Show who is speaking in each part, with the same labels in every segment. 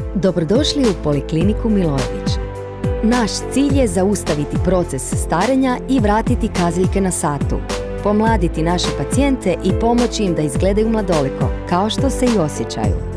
Speaker 1: Dobrodošli u Polikliniku Milojević. Naš cilj je zaustaviti proces starenja i vratiti kazaljke na satu, pomladiti naše pacijente i pomoći im da izgledaju mladoliko, kao što se i osjećaju.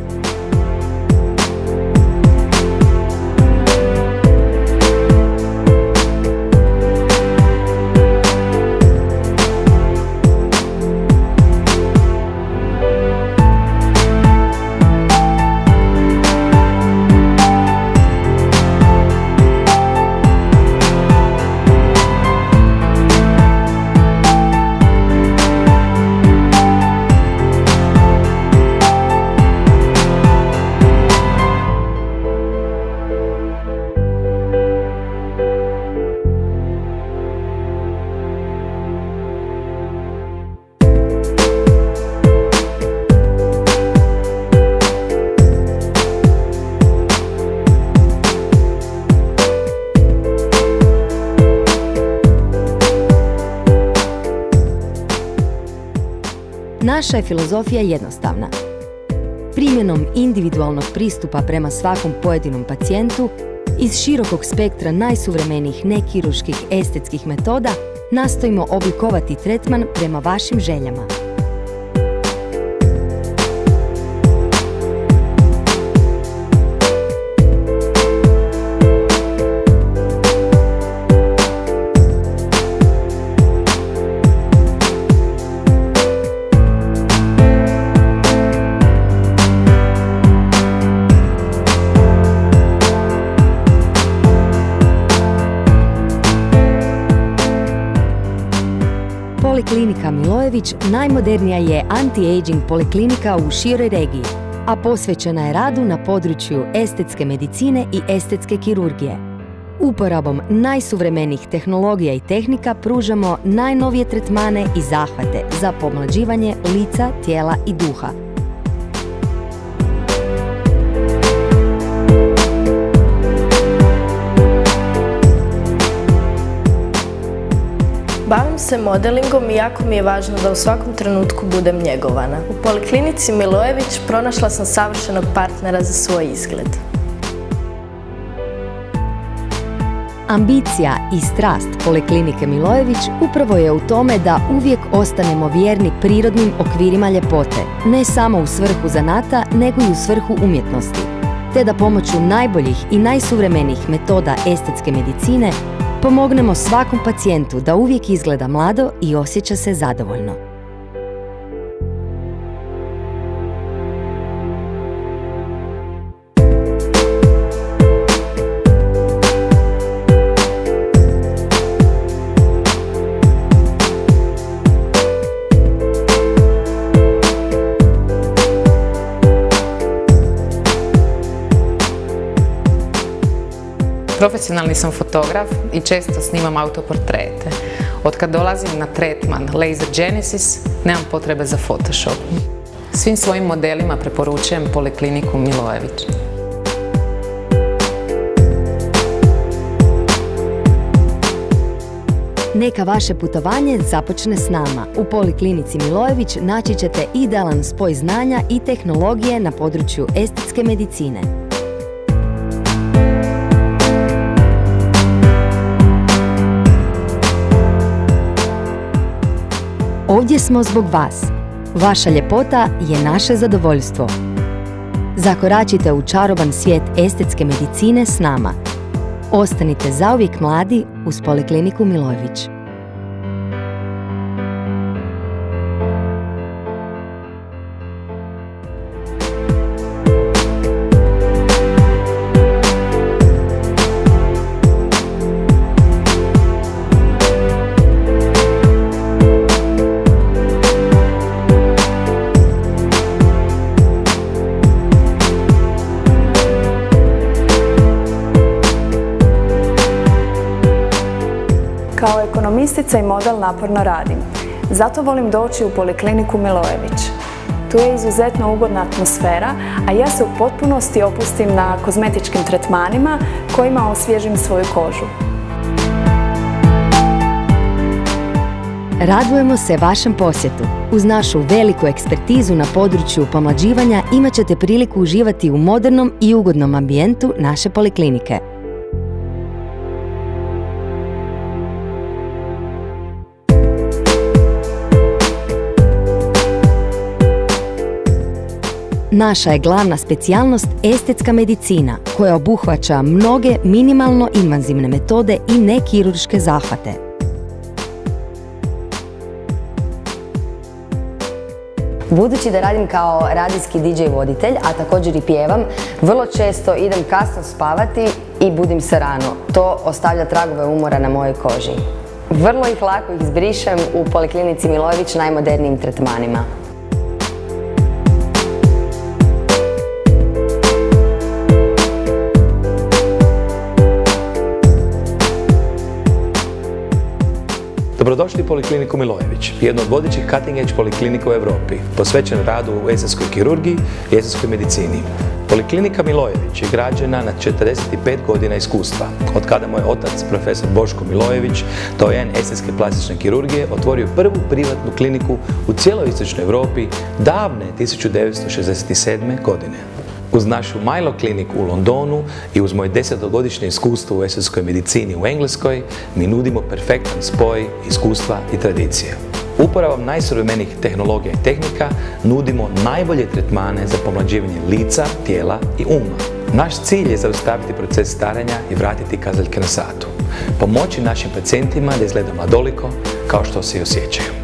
Speaker 1: Naša je filozofija jednostavna. Primjenom individualnog pristupa prema svakom pojedinom pacijentu, iz širokog spektra najsuvremenijih nekirurških estetskih metoda, nastojimo oblikovati tretman prema vašim željama. Poliklinika Milojević najmodernija je anti-aging poliklinika u široj regiji, a posvećena je radu na području estetske medicine i estetske kirurgije. Uporabom najsuvremenijih tehnologija i tehnika pružamo najnovije tretmane i zahvate za pomlađivanje lica, tijela i duha.
Speaker 2: Bavim se modelingom i jako mi je važno da u svakom trenutku budem njegovana. U Poliklinici Milojević pronašla sam savršenog partnera za svoj izgled.
Speaker 1: Ambicija i strast Poliklinike Milojević upravo je u tome da uvijek ostanemo vjerni prirodnim okvirima ljepote, ne samo u svrhu zanata, nego i u svrhu umjetnosti, te da pomoću najboljih i najsuvremenijih metoda estetske medicine pomognemo svakom pacijentu da uvijek izgleda mlado i osjeća se zadovoljno.
Speaker 3: Profesionalni sam fotograf i često snimam autoportrete. Od kad dolazim na tretman Laser Genesis, nemam potrebe za Photoshop. Svim svojim modelima preporučujem Polikliniku Milojević.
Speaker 1: Neka vaše putovanje započne s nama. U Poliklinici Milojević naći ćete idealan spoj znanja i tehnologije na području estetske medicine. Ovdje smo zbog vas. Vaša ljepota je naše zadovoljstvo. Zakoračite u čaroban svijet estetske medicine s nama. Ostanite zauvijek mladi uz Polikliniku Milojević.
Speaker 4: Kao ekonomistica i model naporno radim. Zato volim doći u Polikliniku Milojević. Tu je izuzetno ugodna atmosfera, a ja se u potpunosti opustim na kozmetičkim tretmanima kojima osvježim svoju kožu.
Speaker 1: Radujemo se vašem posjetu. Uz našu veliku ekspertizu na području pomlađivanja imat ćete priliku uživati u modernom i ugodnom ambijentu naše poliklinike. Naša je glavna specijalnost estetska medicina koja obuhvaća mnoge minimalno invazivne metode i nekirurške zahvate.
Speaker 5: Budući da radim kao radijski DJ voditelj, a također i pjevam, vrlo često idem kasno spavati i budim se rano. To ostavlja tragove umora na mojoj koži. Vrlo ih lako izbrišem u Poliklinici Milojević najmodernijim tretmanima.
Speaker 6: Dobrodošli u Polikliniku Milojević, jednu od vodećih cutting edge poliklinika u Europi, posvećen radu u estetskoj kirurgiji i estetskoj medicini. Poliklinika Milojević je građena na 45 godina iskustva, od kada moj otac, profesor Boško Milojević, doyen estetske plastične kirurgije, otvorio prvu privatnu kliniku u cijeloj istočnoj Europi davne 1967. godine. Uz našu Milo kliniku u Londonu i uz moje 10-godišnje iskustvo u estetskoj medicini u Engleskoj, mi nudimo perfektan spoj iskustva i tradicije. Uporabom najsuvremenijih tehnologija i tehnika nudimo najbolje tretmane za pomlađivanje lica, tijela i uma. Naš cilj je zaustaviti proces starenja i vratiti kazaljke na satu. Pomoći našim pacijentima da izgleda mladoliko kao što se i osjećaju.